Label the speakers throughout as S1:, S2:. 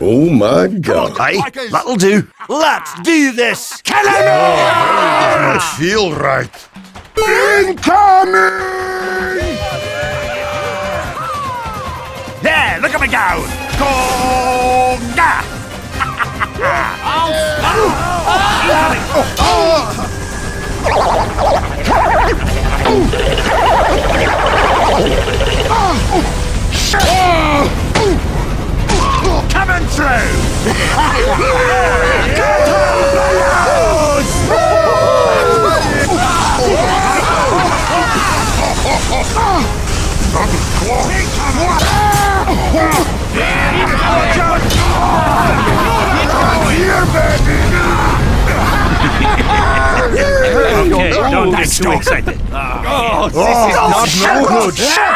S1: Oh my God.
S2: Hey, that'll do. Let's do this. Kill him!
S1: Does not feel right. Incoming!
S2: Yeah, look at me go! Conga! Coming through!
S3: Okay, don't get too excited.
S2: Oh, this is not good.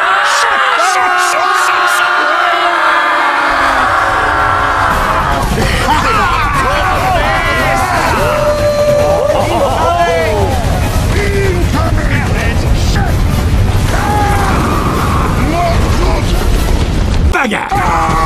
S2: Bagger!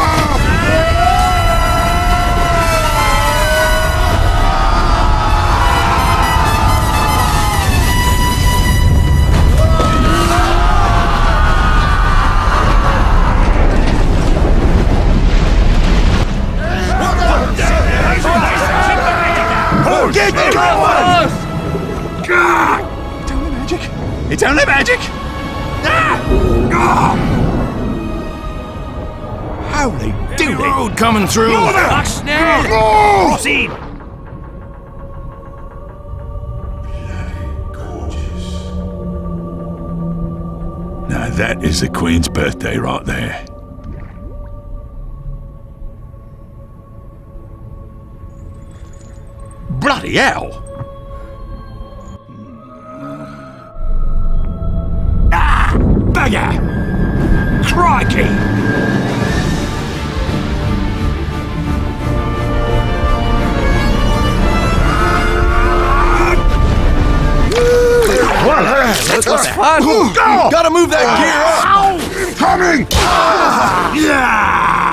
S2: Get going! It's only magic! Holy doody!
S3: Road coming through. Proceed.
S4: Now that is the Queen's birthday right there.
S2: Bloody hell! Ah! Bagger! Crikey!
S5: That was fun. Gotta move that gear up.
S1: Incoming!
S2: Yeah!